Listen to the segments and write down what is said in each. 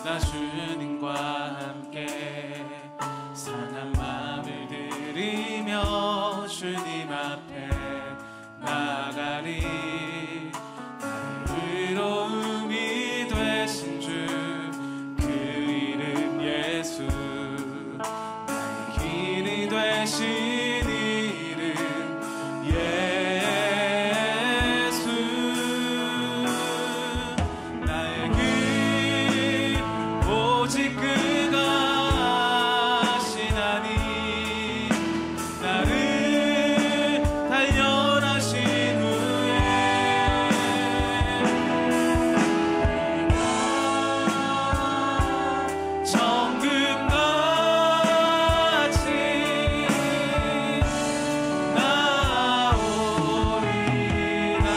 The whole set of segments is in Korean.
나 주님과 함께 상한 마음을 들이며 주님 앞에 나가리. 나의 의로움이 되신 주 그 이름 예수, 나의 길이 되신 이름 예수. 나의 길 오직 그가 하시나니 나를 단련하신 후에 정금같이 나오리라.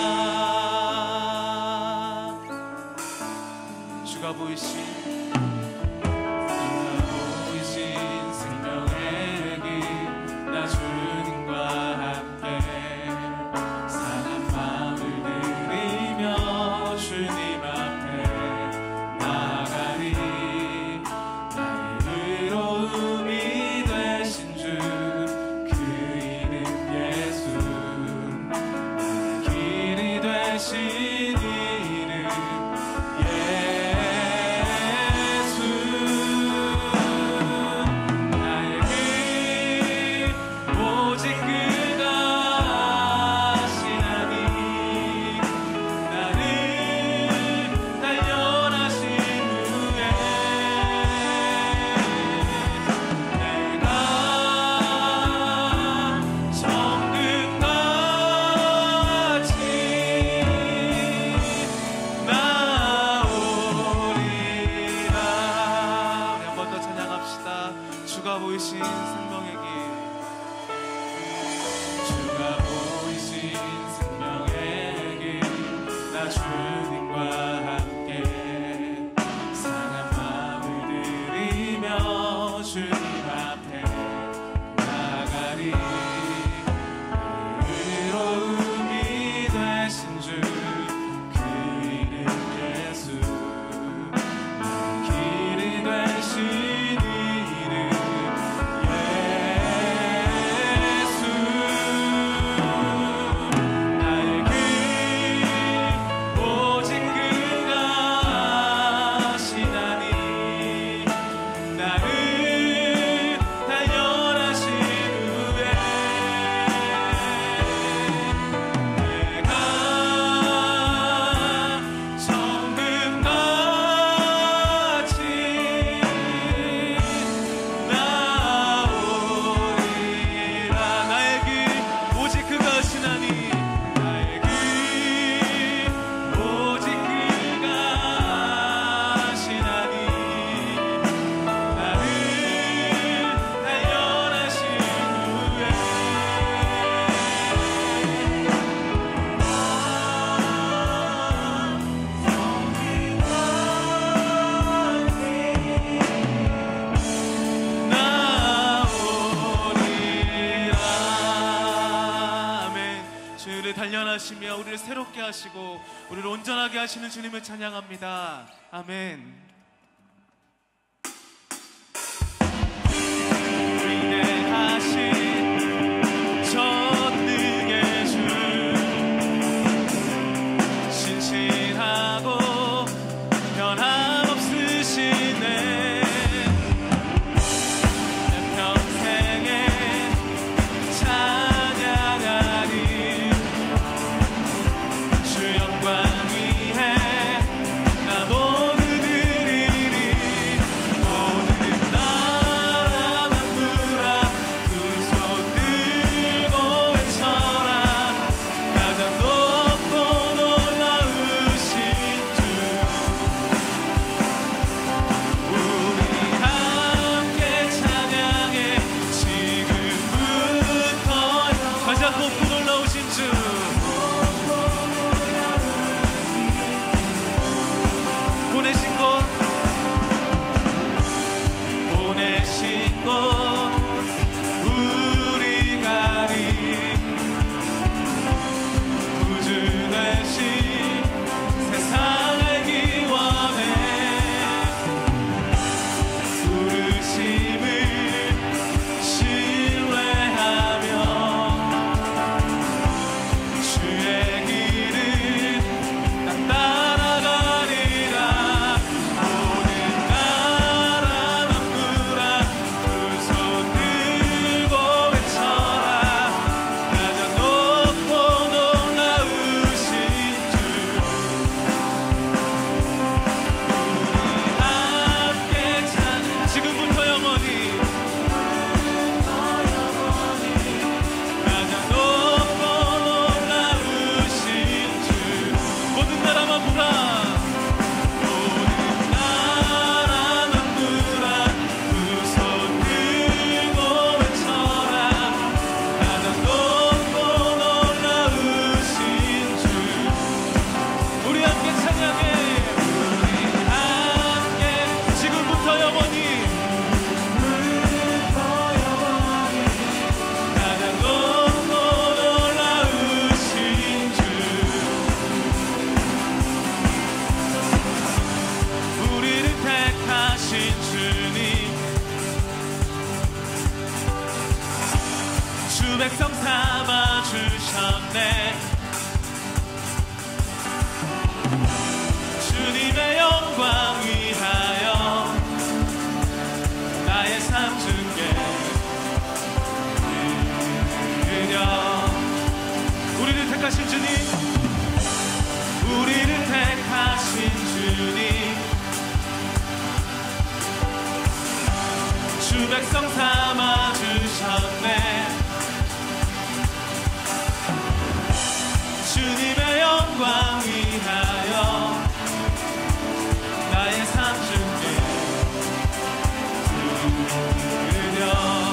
주가 보이신 생명의 길, 나 주님과 함께 상한 마음을 들이며 주님 앞에 나가리. 나의 의로움이 되신 주 그 이름 예수, 나의 길이 되신 이름 예수. 나의 길 오직 그가 하시나니 나를 단련하신 후에 내가 정금같이 나오리라. 한 번 더 찬양합시다. 주가 보이신 생명의 길, 주가 보이신 생명의 길, 나 주님과 함께 상한 마음을 들이며 주님 앞에 나가리. 의로움이 되신 주 그 이름 예수, 나의 길이 되신 이름 예수. 나의 길 오직 그가 하시나니 나를 단련하신 후에 내가 정금같이 나오리라. 나의 길 오직 그가 하시나니 나의 길 오직 그가 하시나니 나를 단련하신 후에 나오리라. 아멘. 주를 단련하시며 우리를 새롭게 하시고 우리를 온전하게 하시는 주님을 찬양합니다. 아멘. 위대하신 전능의 주, 신실하고 변함없으시네. 내 평생에 찬양하리. 주 영광 위에 나 모두 드리 주 백성 삼아 주셨네. 주님의 영광 위하여 나의 삶 주께 드려. 우리를 택하신 주님, 우리를 택하신 주님, 주 백성 삼아 주셨네. 주님의 영광 위하여 나의 삶 주께 드려.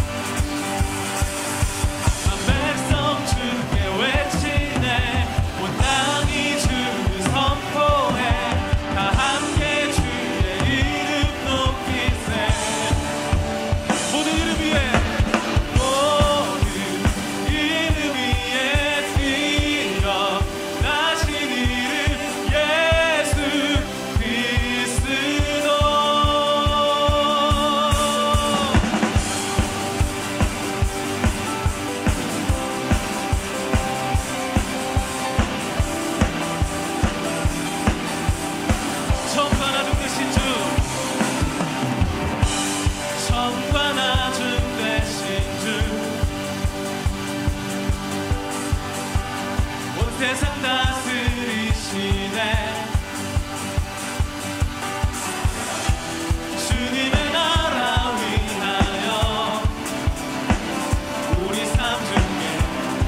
난 백성 주께 외치네. 온 땅이 주를 선포해. 다 함께 주의 이름 높이세. 모든 이름 위에, 모든 이름 위에 뛰어 나신 이름 예수 그리스도. 천과 나중 되신 주, 천과 나중 되신 주, 온 세상 다스리시네. 주님의 나라 위하여 우리 삶 중에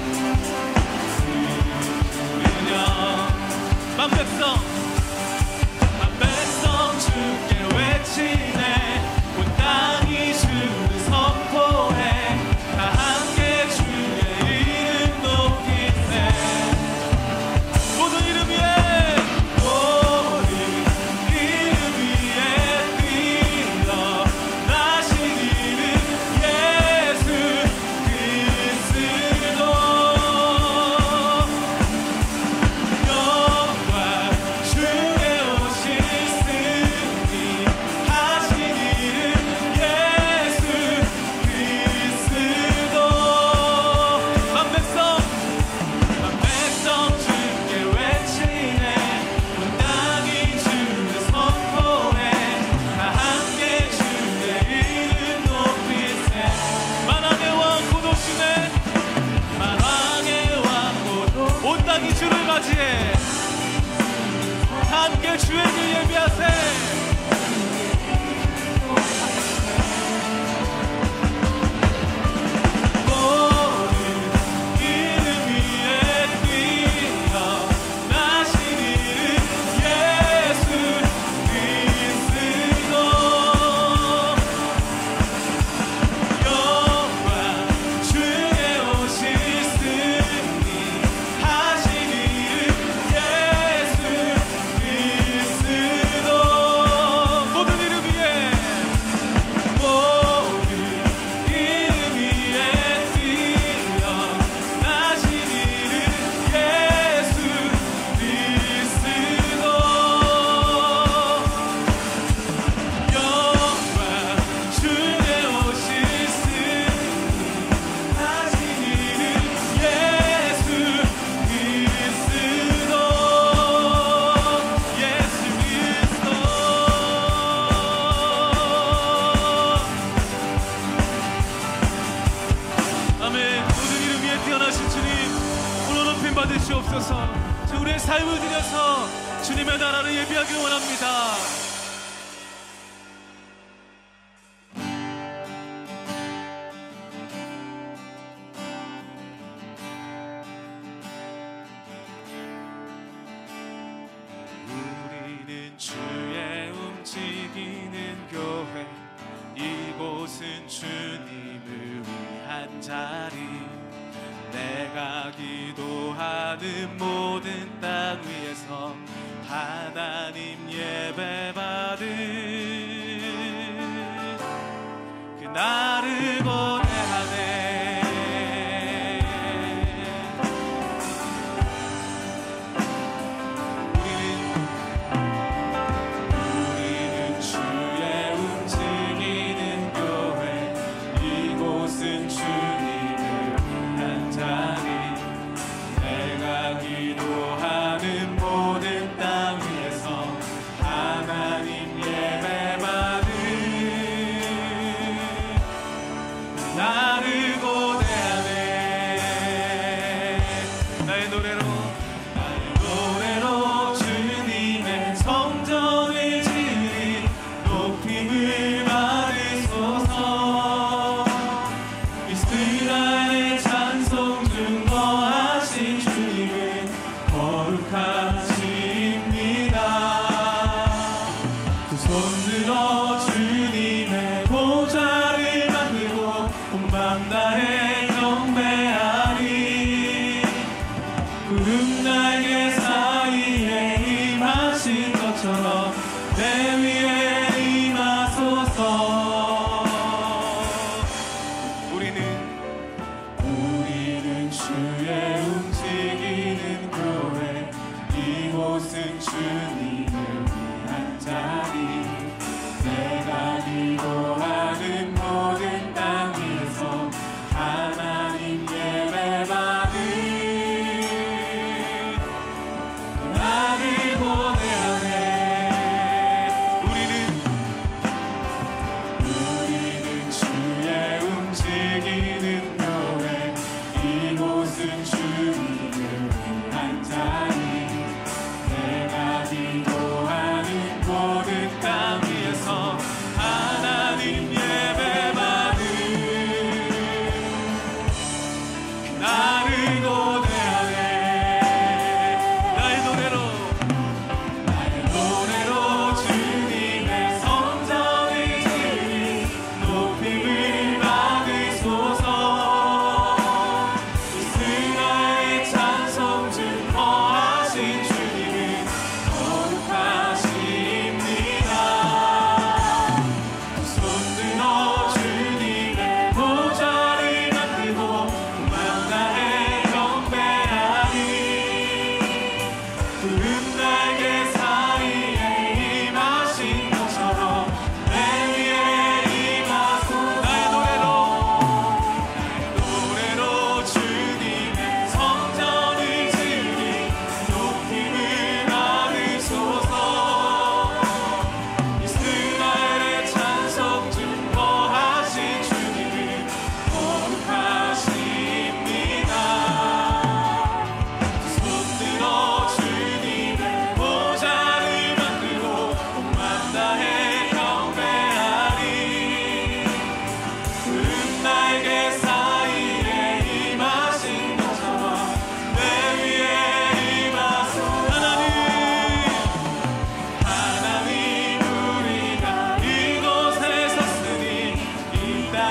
드려. 만 백성 주께 외치네. 온 땅이 주를 선포해. 다 함께 주의 이름 높이세. 모든 이름 위에, 모든 이름 위에 뛰어 나신 이름 예수 그리스도. 영광 주의 오실으니 하신 이름 예수 그리스도. 만 백성 주께 외치네. 온 땅이 주를 선포해. 다 함께 주의 이름 높이세. 만왕의 왕 곧 오시네. 만왕의 왕 곧 온 땅이 주를 맞이해. 다 함께 주의 길 예비하세. 모든 이름 위에 뛰어 나신 이름 예수 그리스도. 영광 주의 오실으니 하신 이름 예수 그리스도. 모든 이름 위에, 모든 이름 위에 뛰어 나신 이름 예수 그리스도. 영광 주의 오실으니 하신 이름 예수 그리스도. 예수 그리스도. 아멘. 모든 이름 위에 뛰어나신 주님, 오늘 높임 받으시옵소서. 주 우리의 삶을 드려서 주님의 나라를 예비하길 원합니다. 우리는 주의 움직이는 교회, 이곳은 주님을 위한 자리. 내가 기도하는 모든 땅 위에서 하나님 예배받은 그날을 고대하네. 우리는 주의 움직이는 교회, 이곳은 주님을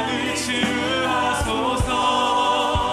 땅을 치유하소서.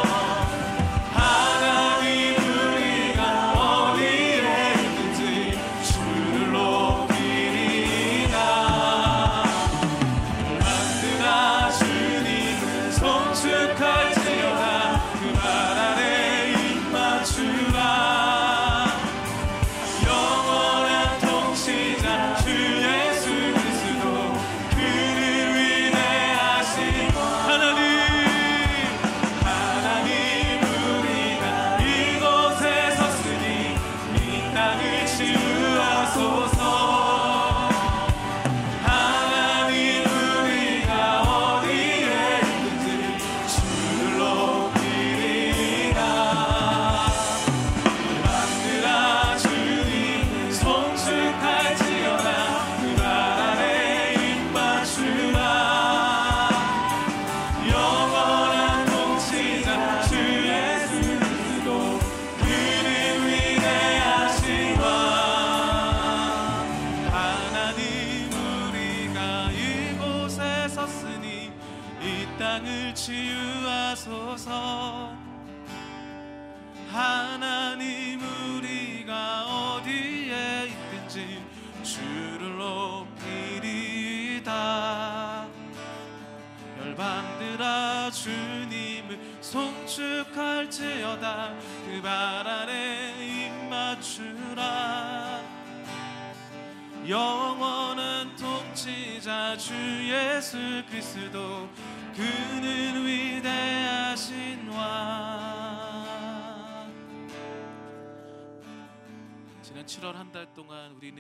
하나님 우리가 어디에 있든지 주를 높이리이다. 열방들아 주님을 송축할지어다. 그 발 아래 입맞추라. 영원한 통치자 주 예수 그리스도 그는 위대하신 왕. 지난 7월 한 달 동안 우리는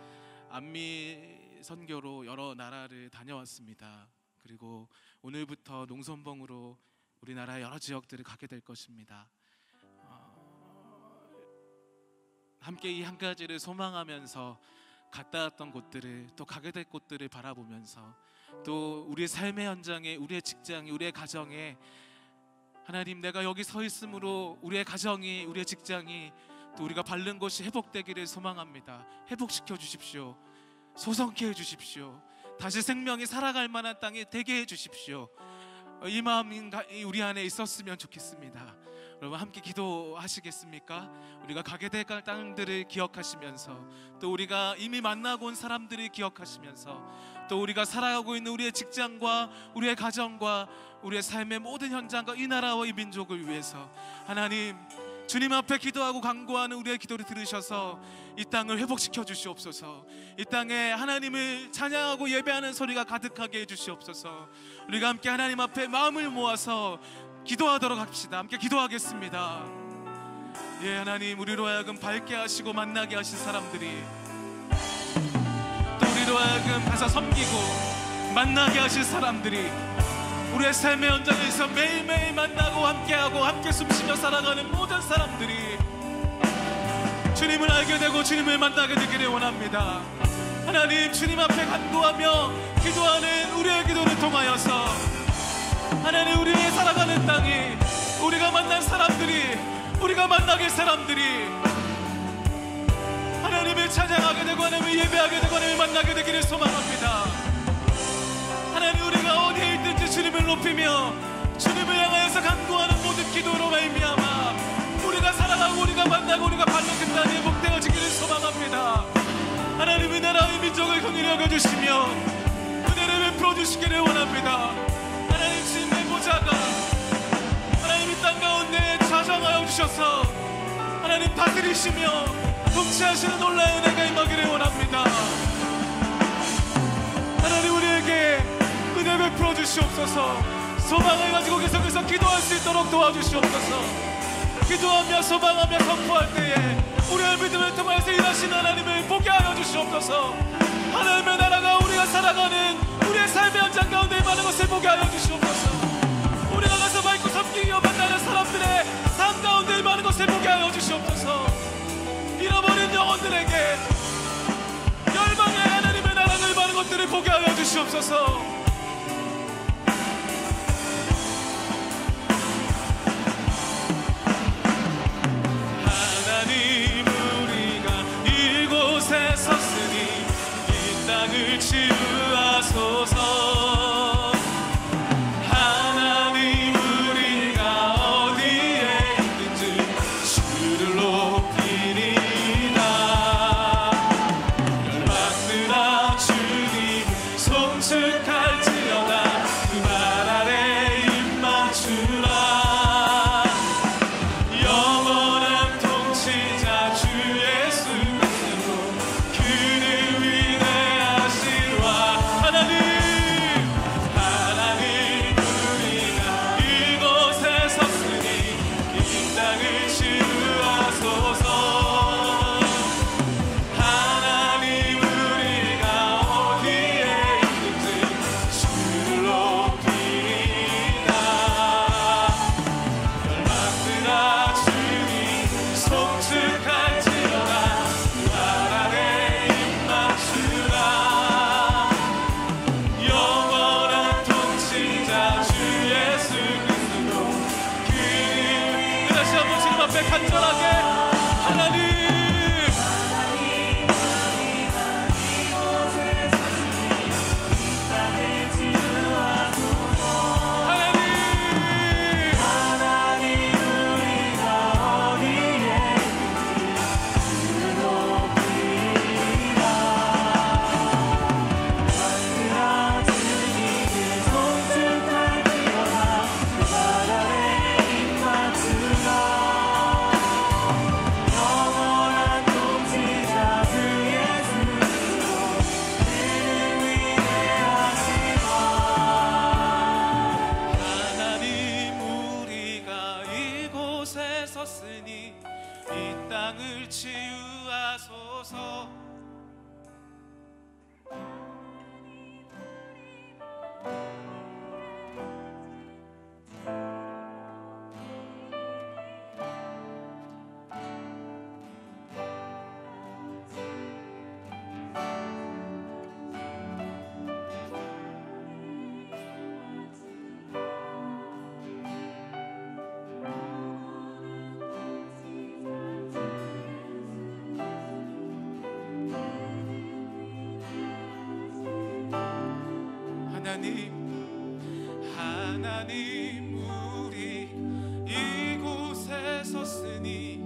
안미 선교로 여러 나라를 다녀왔습니다. 그리고 오늘부터 농선봉으로 우리나라의 여러 지역들을 가게 될 것입니다. 함께 이 한 가지를 소망하면서 갔다 왔던 곳들을, 또 가게 될 곳들을 바라보면서, 또 우리의 삶의 현장에, 우리의 직장에, 우리의 가정에 하나님, 내가 여기 서 있으므로 우리의 가정이, 우리의 직장이, 또 우리가 밟는 곳이 회복되기를 소망합니다. 회복시켜 주십시오. 소성케 해 주십시오. 다시 생명이 살아갈 만한 땅이 되게 해 주십시오. 이 마음이 우리 안에 있었으면 좋겠습니다. 여러분 함께 기도하시겠습니까? 우리가 가게 될 땅들을 기억하시면서, 또 우리가 이미 만나고 온 사람들을 기억하시면서, 또 우리가 살아가고 있는 우리의 직장과 우리의 가정과 우리의 삶의 모든 현장과 이 나라와 이 민족을 위해서 하나님, 주님 앞에 기도하고 간구하는 우리의 기도를 들으셔서 이 땅을 회복시켜 주시옵소서. 이 땅에 하나님을 찬양하고 예배하는 소리가 가득하게 해주시옵소서. 우리가 함께 하나님 앞에 마음을 모아서 기도하도록 합시다. 함께 기도하겠습니다. 예, 하나님, 우리로 하여금 밝게 하시고 만나게 하신 사람들이, 또 우리로 하여금 가서 섬기고 만나게 하신 사람들이, 우리의 삶의 현장에서 매일매일 만나고 함께하고 함께 숨쉬며 살아가는 모든 사람들이 주님을 알게 되고 주님을 만나게 되기를 원합니다. 하나님, 주님 앞에 간구하며 기도하는 우리의 기도를 통하여서 하나님, 우리의 살아가는 땅이, 우리가 만난 사람들이, 우리가 만나길 사람들이 하나님을 찬양하게 되고 하나님을 예배하게 되고 하나님을 만나게 되기를 소망합니다. 하나님, 우리가 어디에 있든지 주님을 높이며 주님을 향하여서 간구하는 모든 기도로 말미암아 우리가 살아가고 우리가 만나고 우리가 밟는 그 땅이 회복되어지기를 소망합니다. 하나님, 이 나라의 민족을 긍휼히 여겨주시며 은혜를 베풀어 주시기를 원합니다. 하나님, 주님의 보좌가 하나님 이 땅 가운데 좌정하여 주셔서 하나님 다스리시며 통치하시는 놀라운 은혜가 임하기를 원합니다. 하나님, 우리에게 은혜 베풀어 주시옵소서. 소망을 가지고 계속해서 기도할 수 있도록 도와주시옵소서. 기도하며 소망하며 선포할 때에 우리의 믿음을 통해서 일하시는 하나님을 보게 하여 주시옵소서. 하나님의 나라가 우리가 살아가는 우리의 삶의 현장 가운데 많은 것을 보게 하여 주시옵소서. 우리가 가서 밟고 섬기기 위해 만나는 사람들의 삶 가운데 많은 것을 보게 하여 주시옵소서. 잃어버린 영혼들에게 열방의 하나님의 나라를 많은 것들을 보게 하여 주시옵소서. 하나님, 우리가 이곳에 섰으니 이 땅을 치유하소서. 고백해 간절하게 하나님 섰으니 이 땅을 치유하소서. 하나님 우리 이곳에 섰으니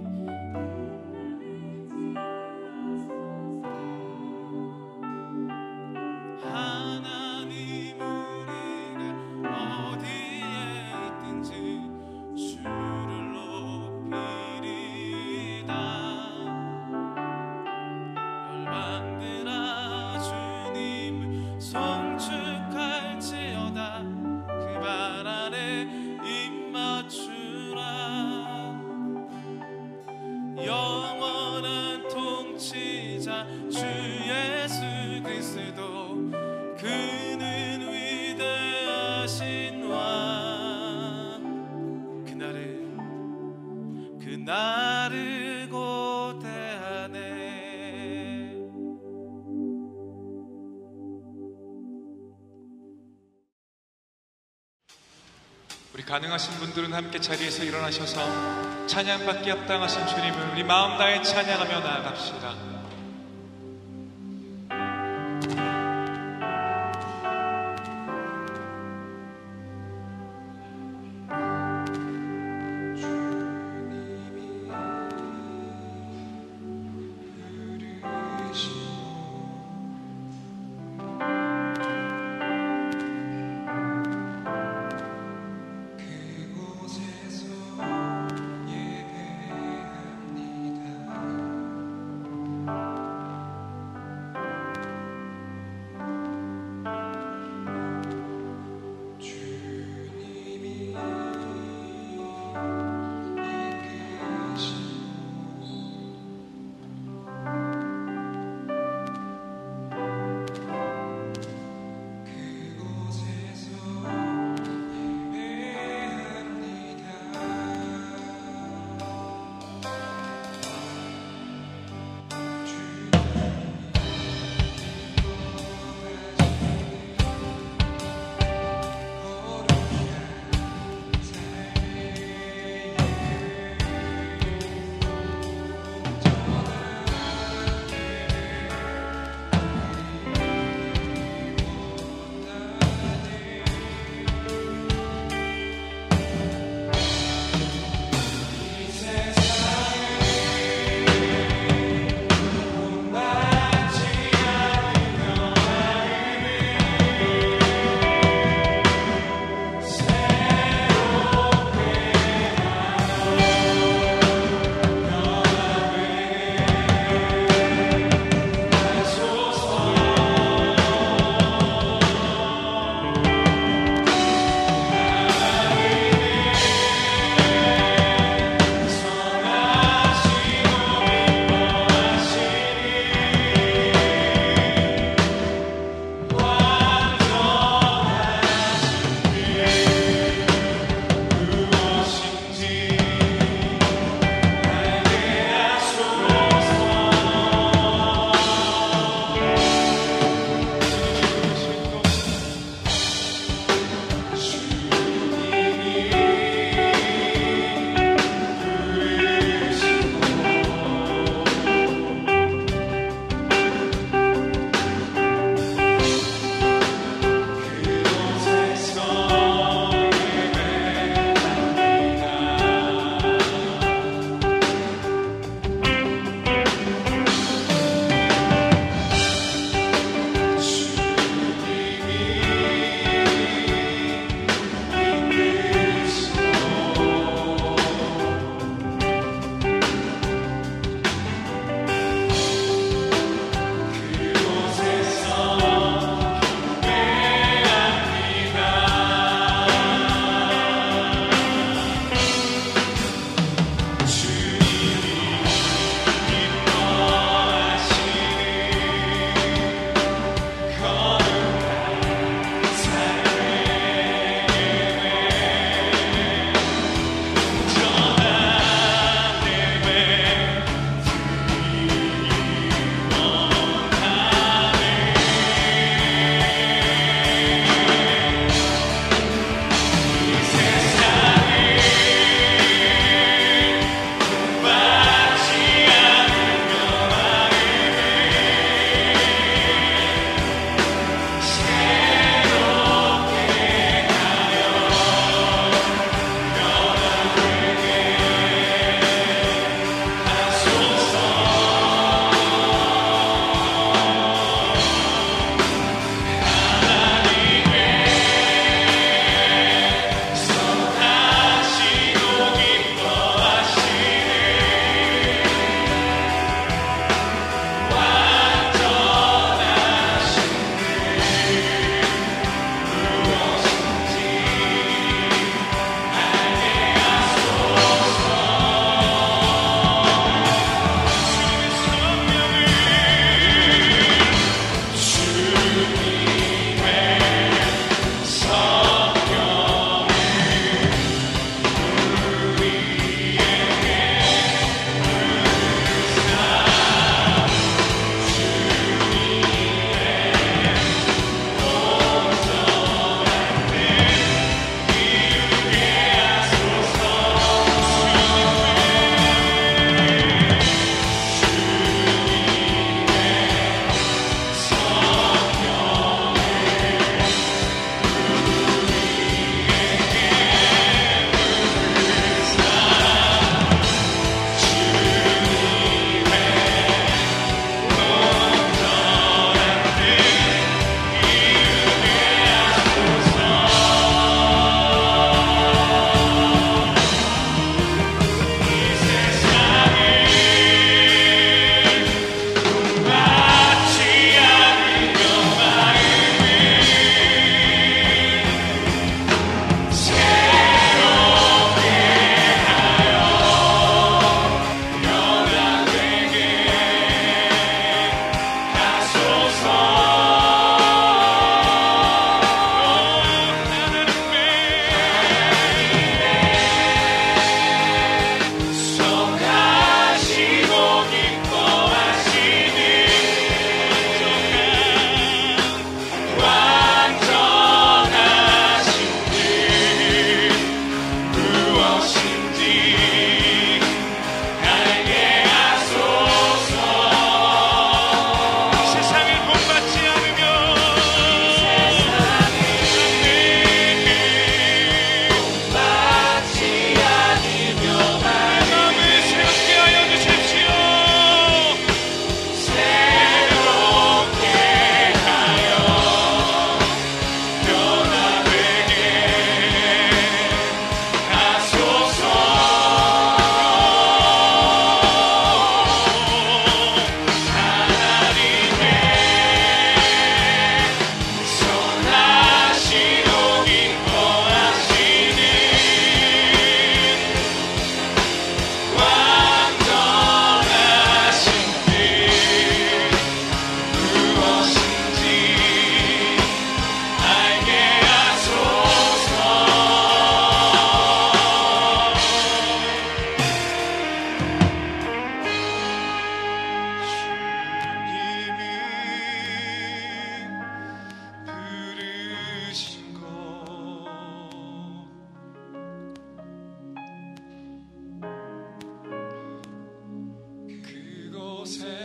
하나님 우리가 어디에 있든지 주를 높이리다. 열방들아 주님을 송축할지어다. 그 발 아래 입맞추라. 영원한 통치자 주 예수 그리스도 그는 위대하신 왕. 그날을 고대하네. 우리 가능하신 분들은 함께 자리에서 일어나셔서 찬양받기 합당하신 주님을 우리 마음 다해 찬양하며 나아갑시다. 그곳에서 예배합니다.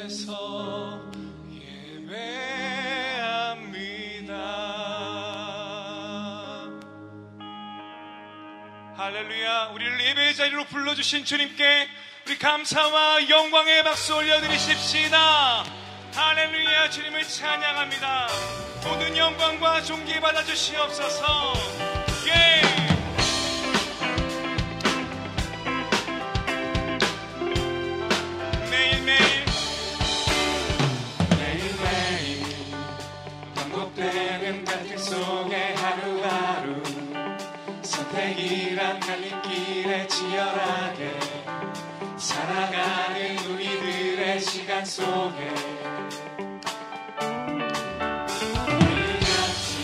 앞에서 예배합니다. 할렐루야. 우리를 예배의 자리로 불러주신 주님께 우리 감사와 영광의 박수 올려드리십시다. 할렐루야. 주님을 찬양합니다. 모든 영광과 존귀 받아주시옵소서. 예. 매일매일 반복되는 갈등 속에 하루하루 선택이란 갈림길에 치열하게 살아가는 우리들의 시간 속에 우리같이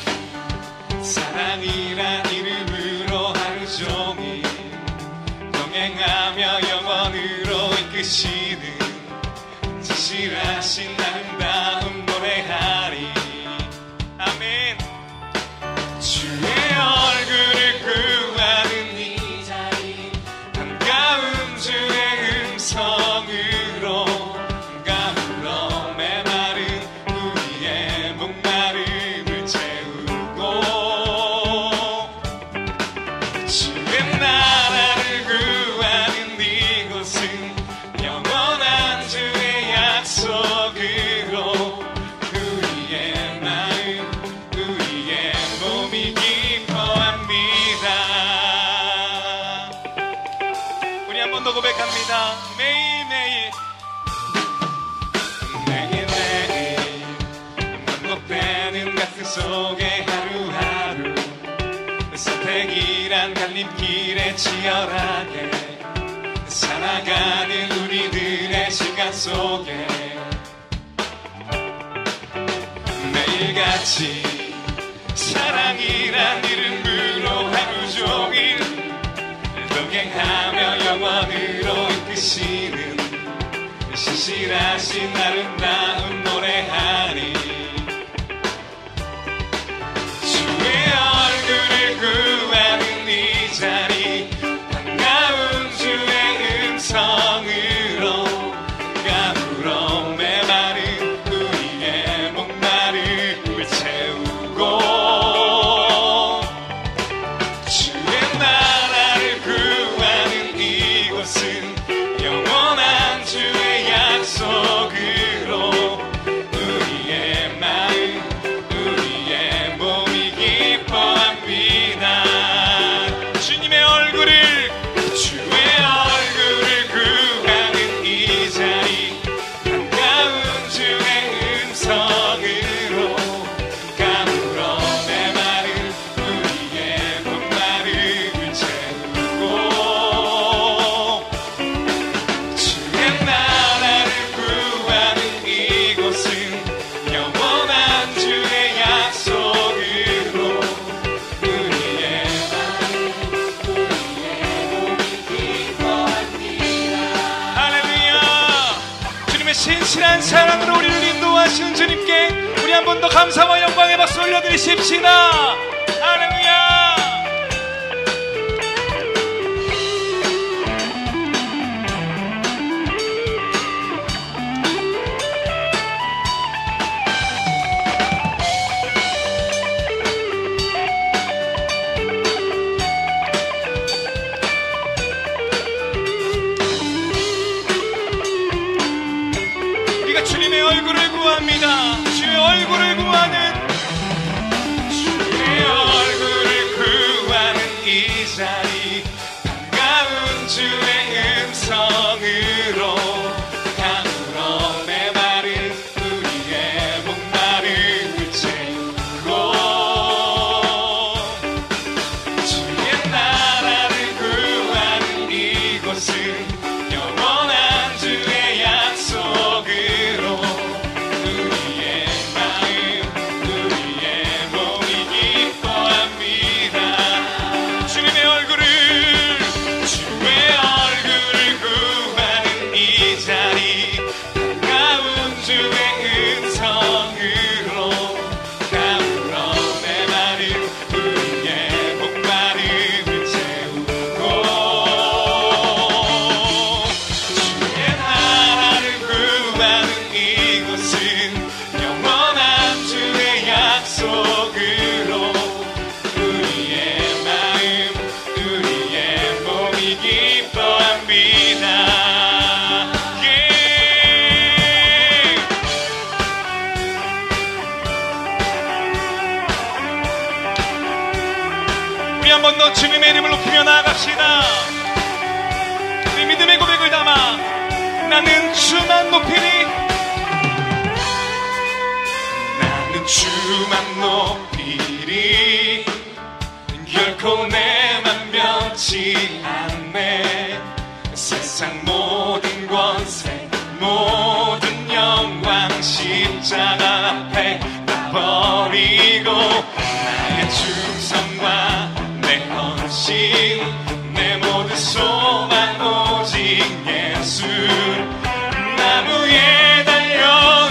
사랑이란 이름으로 하루 종일 병행하며 영원으로 이끄시는 진실하신 아름다움 노래하리. 아멘. 주의 얼굴을 구하는 이 자리 반가운 주의 음성으로 가물러 메마른 우리의 목마름을 채우고 주의 나라를 구하는 이곳은 영원한 주의 약속으로 우리의 마음 우리의 몸이 기뻐합니다. 우리 한 번 더 고백합니다. 매일매일 매일매일 반복되는 갈등 속에 하루하루 선택이란 갈림길에 치열하게 살아가는 우리들의 시간 속에 매일같이 사랑이란 이름으로 하루 종일 동행하며 영원으로 이끄시는 신실하신 아름다운 노래하리. 주의 얼굴을 구하는 이 자리 반가운 주의 음성으로 가물어 메마른 우리의 목마름을 채우고 주의 나라를 구하는 이곳은 영원한 주의 약속으로 우리의 마음 우리의 몸이 기뻐합니다. 주님의 얼굴을 구하는 이 자리 반가운 주의 음성으로 가물어 메마른 우리의 목마름을 채우고 주의 나라를 구하는 이곳은 영원한 주의 약속으로 우리의 마음 우리의 몸이 기뻐합니다. 할렐루야. 주님의 신실한 사랑으로 우리를 인도하시는 주님께 우리 한 번 더 감사와 영광의 박수 올려드리십시다. 할렐루야. 우리가 주님의 얼굴을 구합니다. 주의 얼굴을 구하는 주의 얼굴을 구하는 이 자리 반가운 주의 음성으로 가물어 메마른 우리의 목마름을 채우고 주의 나라를 구하는 이곳은 영원한 주의 약속으로 우리의 마음 우리의 몸이 기뻐합니다. 주님의 얼굴을 더 주님의 이름을 높이며 나아갑시다. 우리 믿음의 고백을 담아 나는 주만 높이리. 나는 주만 높이리. 결코 내 맘 변치 않네. 세상 모든 권세 모든 영광 십자가 앞에 다 버리고 나의 충성과 내 헌신 내 모든 소망 오직 예수 나무에 달려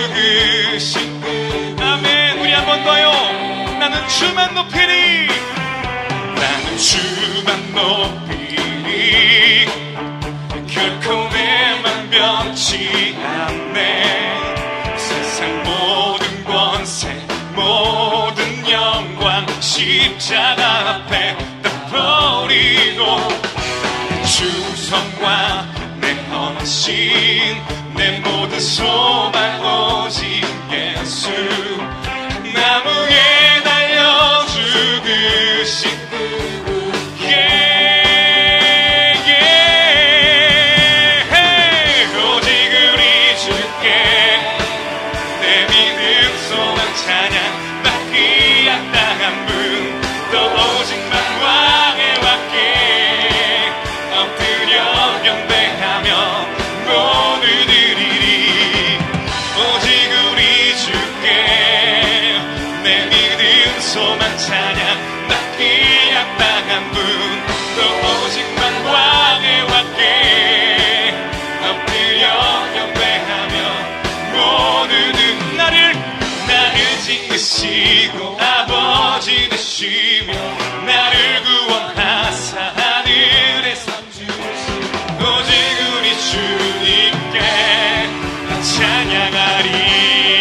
죽으신 아멘. 우리 한 번 더요. 나는 주만 높이리. 나는 주만 높이리. 결코 내 맘 변치 않네. 세상 모든 권세 모든 영광 십자가 앞에 다 버리고 나의 충성과 내 헌신 내 모든 소망 오직 예수 나무에 달려 죽으신 소망 찬양 받기 합당한 분 또 오직만 왕의 왕께 엎드려 경배하며 모두는 나를 지으시고 아버지 되시며 나를 구원하사 하늘에 상 주시고 오직 우리 주님께 찬양하리.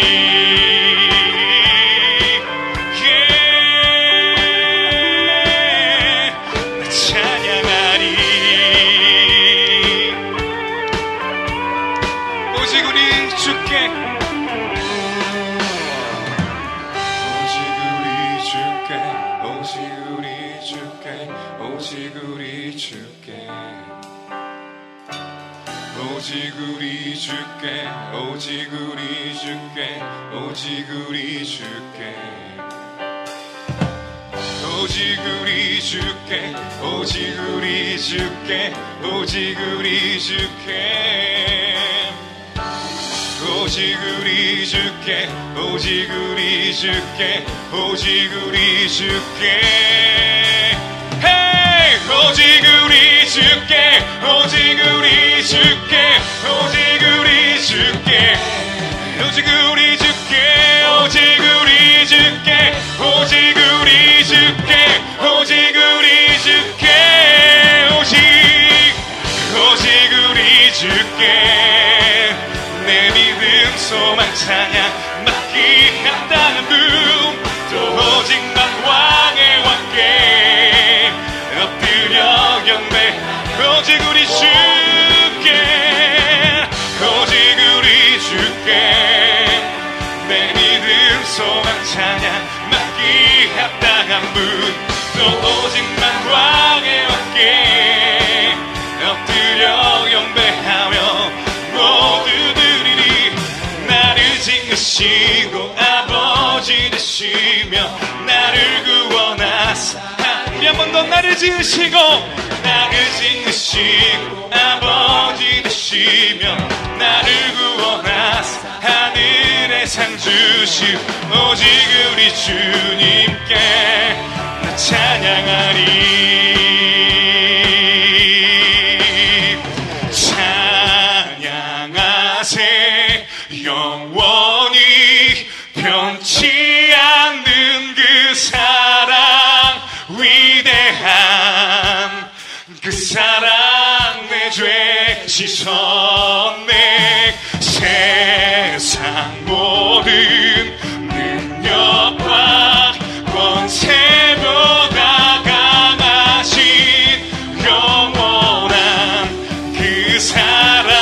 오직 우리 주께 오직 우리 주께 오직 우리 주께 오직 우리 주께 오직 우리 주께 오직 우리 주께 오직 우리 주께 오직 우리 주께 오직 우리 주께 오직 우리 주께 오직 우리 주께 오직 우리 주께 오직 우리 주께 오직 우리 주께 오직 우리 주께 오직 우리 주께 오직 우리 주께 내 믿음 소망 찬양 맡기 합당한 분 또 오직만 왕의 왕께 엎드려 경배 오직 우리 주께 오직 우리 주께 내 믿음 소망 찬양 맡기 합당한 분 또 오직만 왕의 왕께 엎드려 경배하며 모두들이 나를 지으시고 아버지 되시며 나를 구원하사 우리 한 번 더 나를 지으시고 아버지 되시며 나를 구원하사 하늘에 상 주시오 오직 우리 주님께 나 찬양하리. 찬양하세 영원히 변치 않는 그 사랑 위대한 그 사랑 내 죄 씻어내 세상 모든 능력과 권세보다 강하신 영원한 그 사랑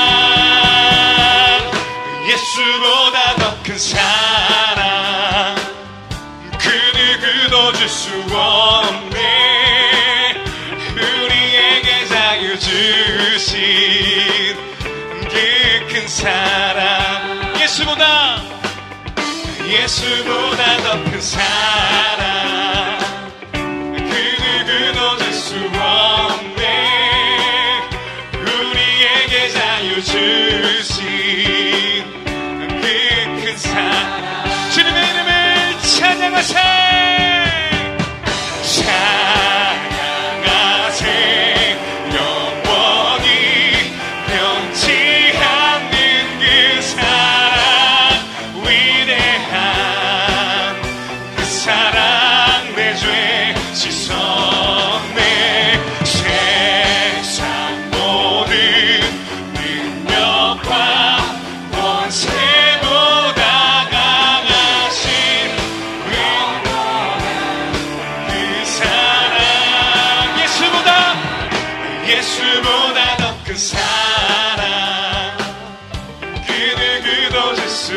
예수보다 더 큰 사랑 그 누구도 줄 수 없네. 예수보다 더 큰 사랑 그 누구도 줄 수 없네. 우리에게 자유 주신 그 큰 사랑 주님의 이름을 찬양하세. 예수보다 더 큰 사랑 그 누구도 줄 수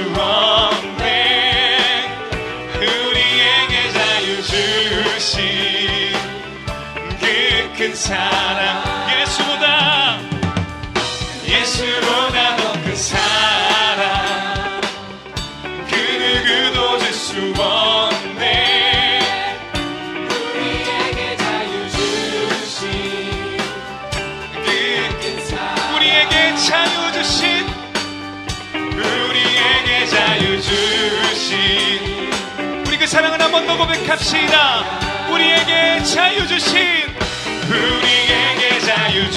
없네. 우리에게 자유 주신 그 큰 사랑 예수보다 더 큰 사랑 그 누구도 줄 수 없네. 우리에게 자유 주신 우리에게 자유 주신 우리에게 자유 주신 우리 그 사랑을 한 번 더 고백합시다. 우리에게 자유 주신 우리에게 자유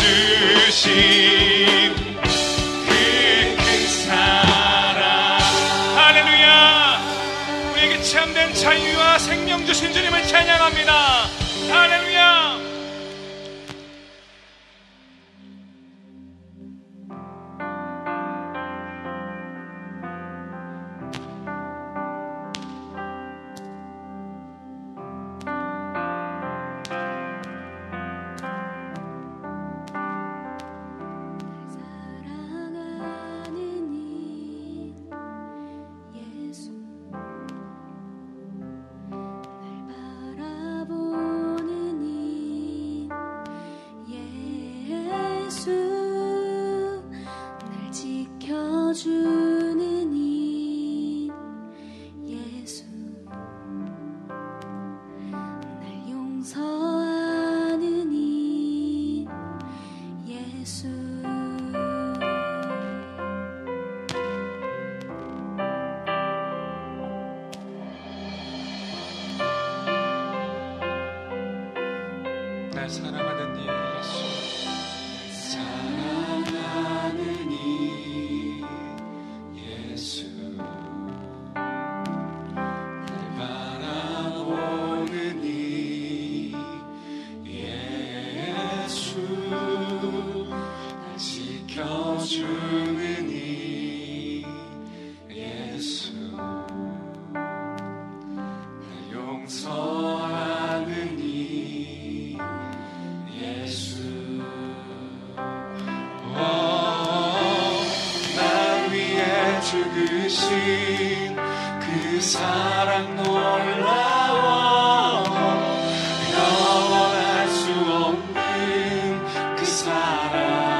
주신 그 큰 사랑. 할렐루야. 우리에게 참된 자유와 생명 주신 주님을 찬양합니다. 할렐루야. 주는 이 예수 날 용서하는 이 예수 날 사랑하는 이 예수 사랑하는 이 예수 날 바라보는 이 예수 날 지켜주는 이 예수 날 용서하는 이 예수 날 위해 죽으신 그 사랑 놀라워 영원할 수 없는 그 사랑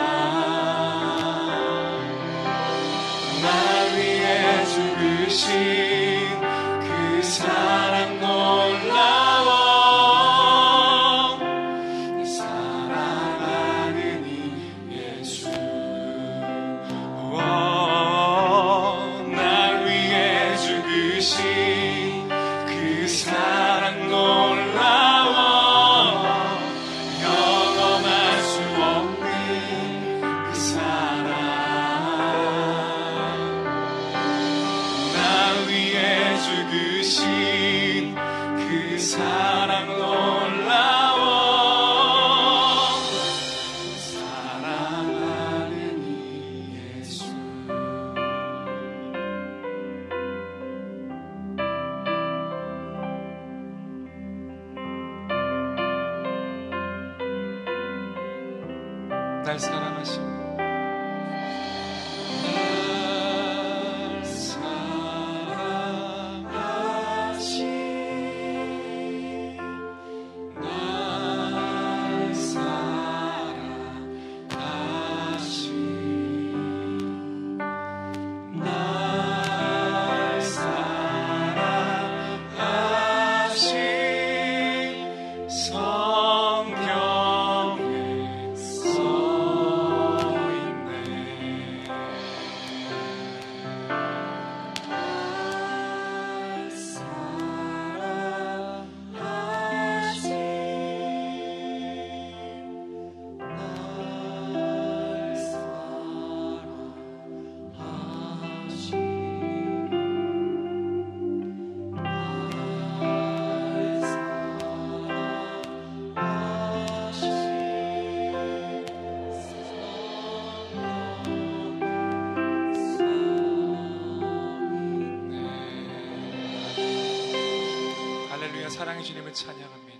날 위해 죽으신 그 사랑 놀라워 사랑하는 이 예수 날 위해 죽으신 그 사랑 놀라워 영원할 수 없는 그 사랑 날 위해 죽으신 그 사랑 놀라워 사랑하는 이 예수 날 사랑하신 날 사랑하신 사랑의 주님을 찬양합니다.